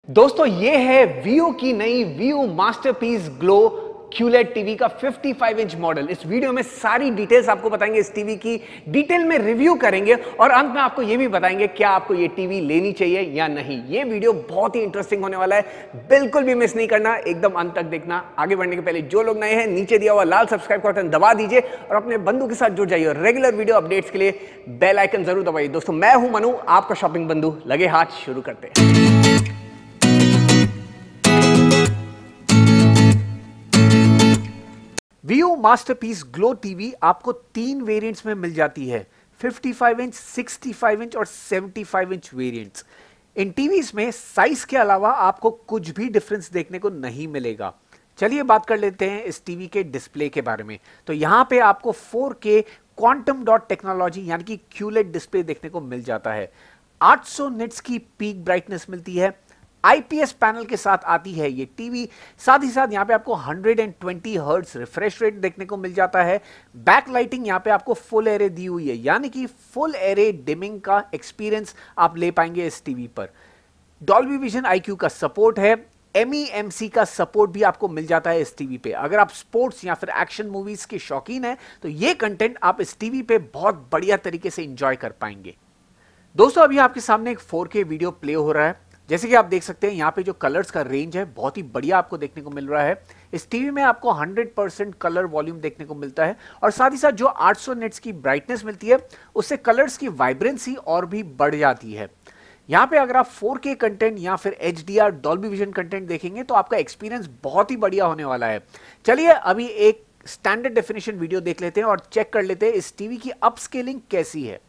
दोस्तों ये है Viu की नई Viu masterpiece glow QLED TV का 55 इंच मॉडल। इस वीडियो में सारी डिटेल्स आपको बताएंगे, इस टीवी की डिटेल में रिव्यू करेंगे और अंत में आपको ये भी बताएंगे क्या आपको ये टीवी लेनी चाहिए या नहीं। ये वीडियो बहुत ही इंटरेस्टिंग होने वाला है, बिल्कुल भी मिस नहीं करना, एकदम अंत तक देखना। आगे बढ़ने के पहले जो लोग नए हैं नीचे दिया हुआ लाल सब्सक्राइब का बटन दबा दीजिए और अपने बंधु के साथ जुड़ जाइए और रेगुलर वीडियो अपडेट्स के लिए बेल आइकन जरूर दबाइए। दोस्तों मैं हूं मनु, आपका शॉपिंग बंधु। लगे हाथ, शुरू करते हैं। Viu मास्टरपीस ग्लो टीवी आपको 3 वेरिएंट्स में मिल जाती है, 55 इंच, 65 इंच और 75 इंच वेरिएंट्स। इन टीवीज में साइज के अलावा आपको कुछ भी डिफरेंस देखने को नहीं मिलेगा। चलिए बात कर लेते हैं इस टीवी के डिस्प्ले के बारे में। तो यहाँ पे आपको 4K क्वांटम डॉट टेक्नोलॉजी यानी कि QLED डिस्प्ले देखने को मिल जाता है। 800 निट्स की पीक ब्राइटनेस मिलती है। IPS पैनल के साथ आती है ये टीवी। साथ ही साथ यहाँ पे आपको 120 हर्ट्ज रिफ्रेश रेट देखने को मिल जाता है। बैक लाइटिंग यहाँ पे आपको फुल एरे दी हुई है, यानी कि फुल एरे डिमिंग का एक्सपीरियंस आप ले पाएंगे इस टीवी पर। डॉल्बी विजन IQ का सपोर्ट है। MEMC का सपोर्ट भी आपको मिल जाता है इस टीवी पे। अगर आप स्पोर्ट्स या फिर एक्शन मूवीज के शौकीन हैं तो ये कंटेंट आप इस टीवी पे बहुत बढ़िया तरीके से एंजॉय कर पाएंगे। दोस्तों अभी आपके सामने एक 4K वीडियो प्ले हो रहा है। जैसे कि आप देख सकते हैं यहाँ पे जो कलर्स का रेंज है बहुत ही बढ़िया आपको देखने को मिल रहा है। इस टीवी में आपको 100% कलर वॉल्यूम देखने को मिलता है और साथ ही साथ जो 800 निट्स की ब्राइटनेस मिलती है उससे कलर्स की वाइब्रेंसी और भी बढ़ जाती है। यहाँ पे अगर आप 4K कंटेंट या फिर HDR डॉल्बी विजन कंटेंट देखेंगे तो आपका एक्सपीरियंस बहुत ही बढ़िया होने वाला है। चलिए अभी एक स्टैंडर्ड डेफिनेशन वीडियो देख लेते हैं और चेक कर लेते हैं इस टीवी की अपस्केलिंग कैसी है।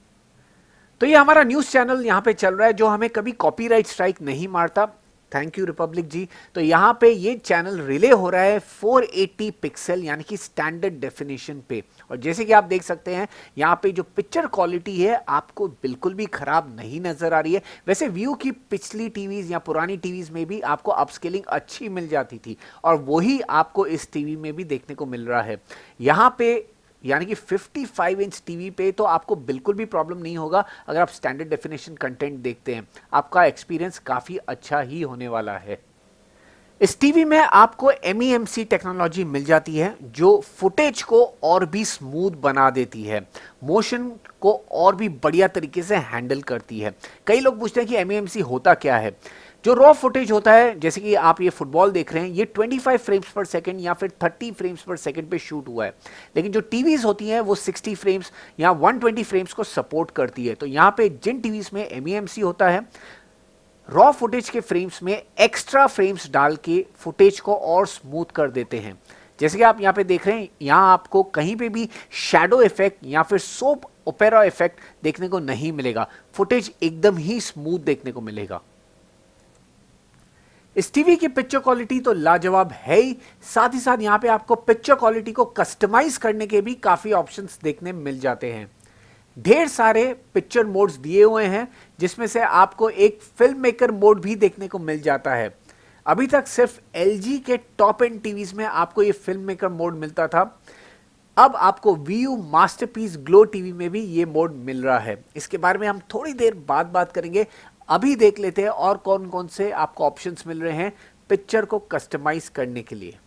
तो ये हमारा न्यूज़ चैनल यहाँ पे चल रहा है जो हमें कभी कॉपीराइट स्ट्राइक नहीं मारता। Thank you Republic ji. तो यहाँ पे ये चैनल रिले हो रहा है 480 पिक्सल यानी कि स्टैंडर्ड डेफिनेशन पे। और जैसे कि आप देख सकते हैं यहाँ पे जो पिक्चर क्वालिटी है आपको बिल्कुल भी खराब नहीं नजर आ रही है। वैसे Viu की पिछली टीवीज या पुरानी टीवीज में भी आपको अपस्केलिंग अच्छी मिल जाती थी और वही आपको इस टीवी में भी देखने को मिल रहा है। यहाँ पे यानी कि 55 इंच टीवी पे तो आपको बिल्कुल भी प्रॉब्लम नहीं होगा। अगर आप स्टैंडर्ड डेफिनेशन कंटेंट देखते हैं आपका एक्सपीरियंस काफ़ी अच्छा ही होने वाला है। इस टीवी में आपको MEMC टेक्नोलॉजी मिल जाती है जो फुटेज को और भी स्मूथ बना देती है, मोशन को और भी बढ़िया तरीके से हैंडल करती है। कई लोग पूछते हैं कि MEMC होता क्या है। जो रॉ फुटेज होता है, जैसे कि आप ये फुटबॉल देख रहे हैं, ये 25 फ्रेम्स पर सेकंड या फिर 30 फ्रेम्स पर सेकंड पे शूट हुआ है, लेकिन जो टीवीज होती हैं वो 60 फ्रेम्स या 120 फ्रेम्स को सपोर्ट करती है। तो यहाँ पे जिन टीवीज में MEMC होता है, रॉ फुटेज के फ्रेम्स में एक्स्ट्रा फ्रेम्स डाल के फुटेज को और स्मूथ कर देते हैं। जैसे कि आप यहाँ पे देख रहे हैं, यहाँ आपको कहीं पे भी शैडो इफेक्ट या फिर सोप ओपेरा इफेक्ट देखने को नहीं मिलेगा। फुटेज एकदम ही स्मूथ देखने को मिलेगा। इस टीवी की पिक्चर क्वालिटी तो लाजवाब है ही, साथ ही साथ यहाँ पे आपको पिक्चर क्वालिटी को कस्टमाइज करने के भी काफी ऑप्शंस देखने मिल जाते हैं। ढेर सारे पिक्चर मोड्स दिए हुए हैं जिसमें से आपको एक फिल्म मेकर मोड भी देखने को मिल जाता है। अभी तक सिर्फ LG के टॉप एंड टीवीज में आपको ये फिल्म मेकर मोड मिलता था, अब आपको Viu मास्टरपीस ग्लो टीवी में भी ये मोड मिल रहा है। इसके बारे में हम थोड़ी देर बाद बात करेंगे। अभी देख लेते हैं और कौन कौन से आपको ऑप्शंस मिल रहे हैं पिक्चर को कस्टमाइज करने के लिए।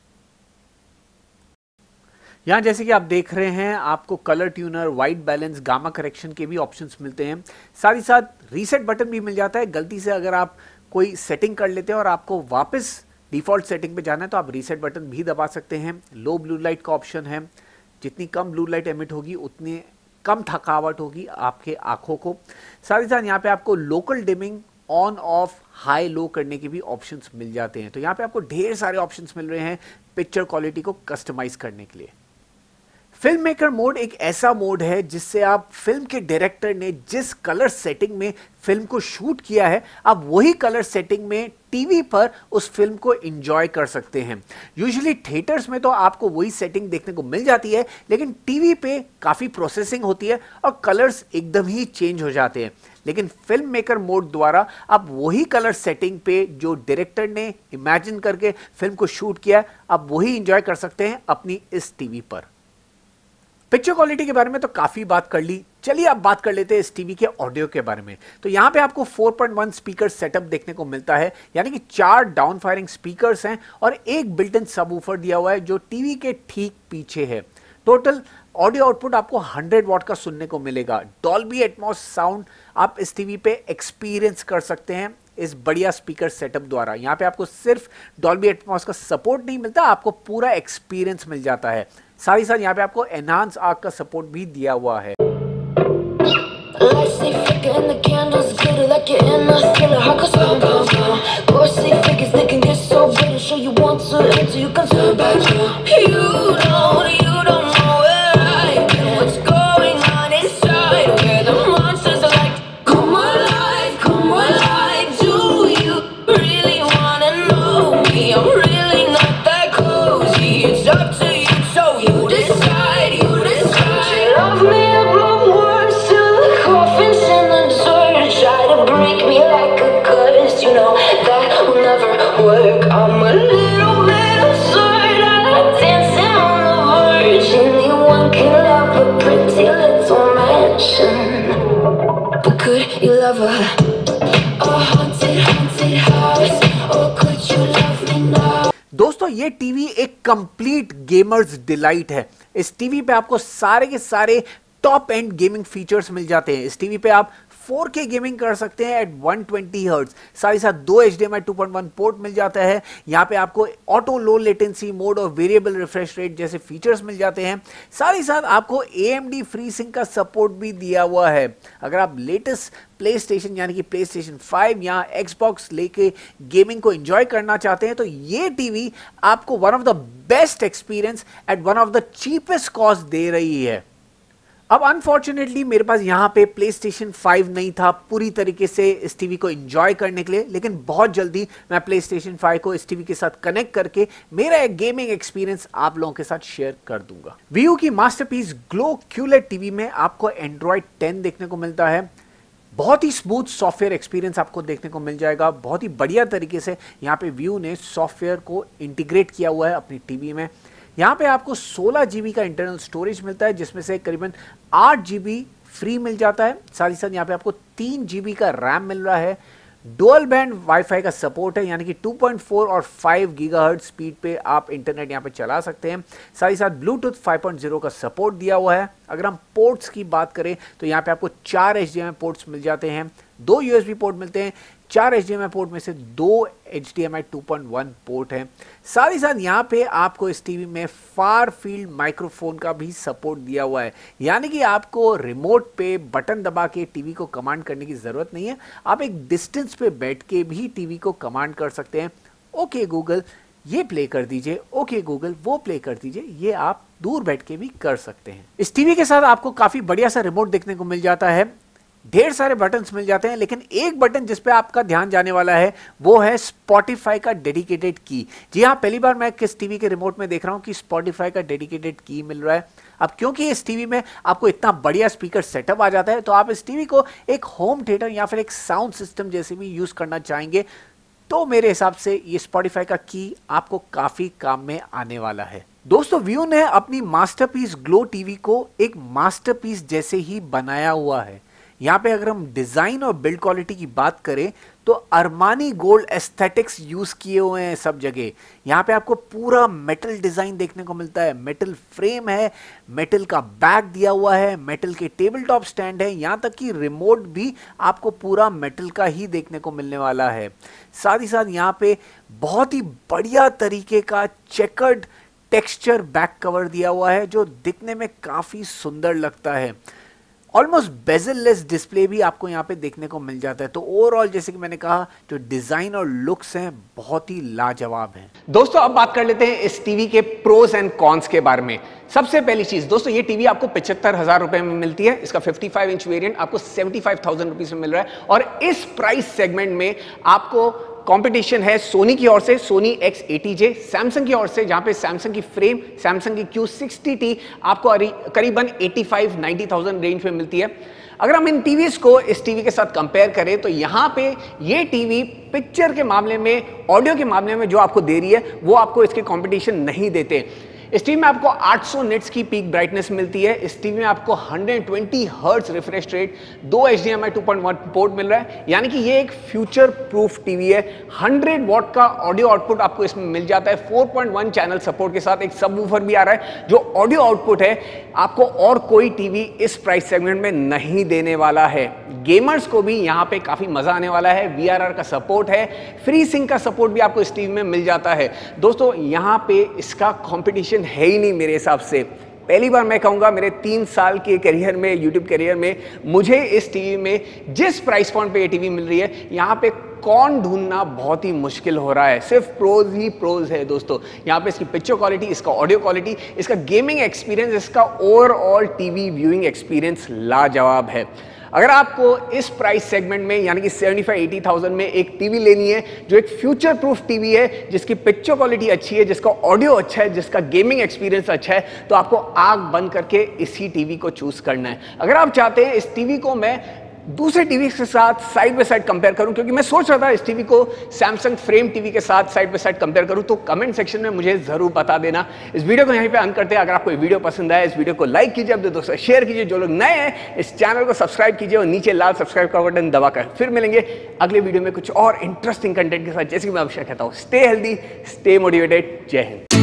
यहां जैसे कि आप देख रहे हैं आपको colour tuner, white balance, gamma correction के भी ऑप्शंस मिलते हैं। साथ ही साथ रीसेट बटन भी मिल जाता है। गलती से अगर आप कोई सेटिंग कर लेते हैं और आपको वापस डिफॉल्ट सेटिंग पे जाना है तो आप रीसेट बटन भी दबा सकते हैं। लो ब्लू लाइट का ऑप्शन है, जितनी कम ब्लू लाइट एमिट होगी उतनी कम थकावट होगी आपके आंखों को। साथ ही साथ यहाँ पे आपको local dimming, on off, high low करने के भी ऑप्शंस मिल जाते हैं। तो यहाँ पे आपको ढेर सारे ऑप्शंस मिल रहे हैं पिक्चर क्वालिटी को कस्टमाइज करने के लिए। फिल्म मेकर मोड एक ऐसा मोड है जिससे आप फिल्म के डायरेक्टर ने जिस कलर सेटिंग में फिल्म को शूट किया है आप वही कलर सेटिंग में टीवी पर उस फिल्म को एंजॉय कर सकते हैं। यूजुअली थिएटर्स में तो आपको वही सेटिंग देखने को मिल जाती है, लेकिन टीवी पे काफ़ी प्रोसेसिंग होती है और कलर्स एकदम ही चेंज हो जाते हैं। लेकिन फिल्म मेकर मोड द्वारा आप वही कलर सेटिंग पे जो डायरेक्टर ने इमेजिन करके फिल्म को शूट किया है आप वही एंजॉय कर सकते हैं अपनी इस टीवी पर। पिक्चर क्वालिटी के बारे में तो काफी बात कर ली, चलिए अब बात कर लेते हैं इस टीवी के ऑडियो के बारे में। तो यहाँ पे आपको 4.1 स्पीकर सेटअप देखने को मिलता है, यानी कि 4 डाउन फायरिंग स्पीकर्स हैं और एक बिल्ट इन सबवूफर दिया हुआ है जो टीवी के ठीक पीछे है। टोटल ऑडियो आउटपुट आपको 100 वॉट का सुनने को मिलेगा। डॉल्बी एटमॉस साउंड आप इस टीवी पे एक्सपीरियंस कर सकते हैं इस बढ़िया स्पीकर सेटअप द्वारा। यहाँ पे आपको सिर्फ डॉल्बी एटमॉस का सपोर्ट नहीं मिलता, आपको पूरा एक्सपीरियंस मिल जाता है। साथ ही साथ यहाँ पे आपको एनहांस आर्क का सपोर्ट भी दिया हुआ है। दोस्तों ये टीवी एक कंप्लीट गेमर्स डिलाइट है। इस टीवी पे आपको सारे के सारे टॉप एंड गेमिंग फीचर्स मिल जाते हैं। इस टीवी पे आप 4K गेमिंग कर सकते हैं एट 120 हर्ट्ज। साथ ही साथ 2 HDMI 2.1 पोर्ट मिल जाता है। यहाँ पे आपको ऑटो लो लेटेंसी मोड और वेरिएबल रिफ्रेश रेट जैसे फीचर्स मिल जाते हैं। साथ ही साथ आपको AMD फ्री सिंक का सपोर्ट भी दिया हुआ है। अगर आप लेटेस्ट प्ले स्टेशन यानी कि PlayStation 5 या Xbox लेके गेमिंग को एंजॉय करना चाहते हैं तो ये टीवी आपको one of the best experience at one of the cheapest cost दे रही है। अब अनफॉर्चुनेटली मेरे पास यहाँ पे PlayStation 5 नहीं था पूरी तरीके से इस टीवी को एंजॉय करने के लिए, लेकिन बहुत जल्दी मैं PlayStation 5 को इस टीवी के साथ कनेक्ट करके मेरा एक गेमिंग एक्सपीरियंस आप लोगों के साथ शेयर कर दूंगा। Viu की मास्टरपीस ग्लो QLED टीवी में आपको Android 10 देखने को मिलता है। बहुत ही स्मूथ सॉफ्टवेयर एक्सपीरियंस आपको देखने को मिल जाएगा। बहुत ही बढ़िया तरीके से यहाँ पे Viu ने सॉफ्टवेयर को इंटीग्रेट किया हुआ है अपनी टीवी में। यहाँ पे आपको 16 GB का इंटरनल स्टोरेज मिलता है, जिसमें से करीबन 8 GB फ्री मिल जाता है। साथ ही साथ यहाँ पे आपको 3 GB का रैम मिल रहा है। डुअल बैंड वाईफाई का सपोर्ट है, यानी कि 2.4 और 5 गीगाहर्ट्ज स्पीड पे आप इंटरनेट यहाँ पे चला सकते हैं। साथ ही साथ ब्लूटूथ 5.0 का सपोर्ट दिया हुआ है। अगर हम पोर्ट्स की बात करें तो यहाँ पे आपको 4 HDMI पोर्ट्स मिल जाते हैं, 2 USB पोर्ट मिलते हैं। 4 HDMI पोर्ट में से 2 HDMI 2.1 पोर्ट है। साथ ही साथ यहाँ पे आपको इस टीवी में फार फील्ड माइक्रोफोन का भी सपोर्ट दिया हुआ है, यानी कि आपको रिमोट पे बटन दबा के टीवी को कमांड करने की ज़रूरत नहीं है। आप एक डिस्टेंस पे बैठ के भी टीवी को कमांड कर सकते हैं। ओके गूगल ये प्ले कर दीजिए, ओके गूगल वो प्ले कर दीजिए, ये आप दूर बैठ के भी कर सकते हैं। इस टीवी के साथ आपको काफ़ी बढ़िया सा रिमोट देखने को मिल जाता है। ढेर सारे बटन्स मिल जाते हैं, लेकिन एक बटन जिस पे आपका ध्यान जाने वाला है वो है Spotify का डेडिकेटेड की। जी हाँ, पहली बार मैं किस टीवी के रिमोट में देख रहा हूँ कि Spotify का डेडिकेटेड की मिल रहा है। अब क्योंकि इस टीवी में आपको इतना बढ़िया स्पीकर सेटअप आ जाता है तो आप इस टीवी को एक होम थिएटर या फिर एक साउंड सिस्टम जैसे भी यूज करना चाहेंगे तो मेरे हिसाब से ये Spotify का की आपको काफी काम में आने वाला है। दोस्तों Viu ने अपनी मास्टरपीस ग्लो टीवी को एक मास्टरपीस जैसे ही बनाया हुआ है। यहाँ पे अगर हम डिज़ाइन और बिल्ड क्वालिटी की बात करें तो अरमानी गोल्ड एस्थेटिक्स यूज़ किए हुए हैं सब जगह। यहाँ पे आपको पूरा मेटल डिज़ाइन देखने को मिलता है, मेटल फ्रेम है, मेटल का बैक दिया हुआ है, मेटल के टेबल टॉप स्टैंड है, यहाँ तक कि रिमोट भी आपको पूरा मेटल का ही देखने को मिलने वाला है। साथ ही साथ यहाँ पे बहुत ही बढ़िया तरीके का चेकर्ड टेक्सचर बैक कवर दिया हुआ है जो दिखने में काफ़ी सुंदर लगता है। ऑलमोस्ट बेजल-लेस डिस्प्ले भी आपको यहाँ पे देखने को मिल जाता है। तो ओवरऑल जैसे कि मैंने कहा जो डिजाइन और लुक्स हैं बहुत ही लाजवाब हैं। दोस्तों अब बात कर लेते हैं इस टीवी के प्रोज एंड कॉन्स के बारे में। सबसे पहली चीज दोस्तों, ये टीवी आपको 75,000 रुपए में मिलती है। इसका 55 इंच वेरिएंट आपको 75,000 रुपीज में मिल रहा है और इस प्राइस सेगमेंट में आपको कंपटीशन है सोनी की ओर से सोनी X80J, सैमसंग की ओर से जहां पे सैमसंग की फ्रेम सैमसंग की Q60T आपको करीबन 85-90,000 रेंज में मिलती है। अगर हम इन टीवीज को इस टीवी के साथ कंपेयर करें तो यहाँ पे ये टीवी पिक्चर के मामले में, ऑडियो के मामले में जो आपको दे रही है वो आपको इसके कंपटीशन नहीं देते। इस टीवी में आपको 800 निट्स की पीक ब्राइटनेस मिलती है। इस टीवी में आपको 120 hertz refresh rate, 2 HDMI 2.1 port मिल रहा है, यानी कि ये एक फ्यूचर प्रूफ टीवी है। 100 वॉट का ऑडियो आउटपुट आपको इसमें मिल जाता है, 4.1 चैनल सपोर्ट के साथ। एक सबवूफर भी आ रहा है। जो ऑडियो आउटपुट है आपको और कोई टीवी इस प्राइस सेगमेंट में नहीं देने वाला है। गेमर्स को भी यहाँ पे काफी मजा आने वाला है। VRR का सपोर्ट है, फ्री सिंक का सपोर्ट भी आपको इस टीवी में मिल जाता है। दोस्तों यहाँ पे इसका कंपटीशन है ही नहीं मेरे हिसाब से। पहली बार मैं कहूँगा मेरे 3 साल के करियर में, यूट्यूब करियर में, मुझे इस टीवी में जिस प्राइस पॉइंट पे ये टीवी मिल रही है, यहाँ पे कौन ढूंढना बहुत ही मुश्किल हो रहा है। सिर्फ प्रोज ही प्रोज है दोस्तों। यहाँ पे इसकी पिक्चर क्वालिटी, इसका ऑडियो क्वालिटी, इसका गेमिंग एक्सपीरियंस, इसका ओवरऑल टीवी व्यूइंग एक्सपीरियंस लाजवाब है। अगर आपको इस प्राइस सेगमेंट में यानी कि 75-80,000 में एक टीवी लेनी है जो एक फ्यूचर प्रूफ टीवी है, जिसकी पिक्चर क्वालिटी अच्छी है, जिसका ऑडियो अच्छा है, जिसका गेमिंग एक्सपीरियंस अच्छा है, तो आपको आंख बंद करके इसी टीवी को चूज करना है। अगर आप चाहते हैं इस टीवी को मैं दूसरे टीवी के साथ साइड बाय साइड कंपेयर करूं, क्योंकि मैं सोच रहा था इस टीवी को सैमसंग फ्रेम टीवी के साथ साइड बाय साइड कंपेयर करूं, तो कमेंट सेक्शन में मुझे जरूर बता देना। इस वीडियो को यहीं पे अंत करते हैं। अगर आपको ये वीडियो पसंद आया, इस वीडियो को लाइक कीजिए, अपने दोस्तों शेयर कीजिए। जो लोग नए हैं इस चैनल को सब्सक्राइब कीजिए और नीचे लाल सब्सक्राइब का बटन दबाकर। फिर मिलेंगे अगले वीडियो में कुछ और इंटरेस्टिंग कंटेंट के साथ। जैसे कि मैं हमेशा कहता हूं, स्टे हेल्दी, स्टे मोटिवेटेड। जय हिंद।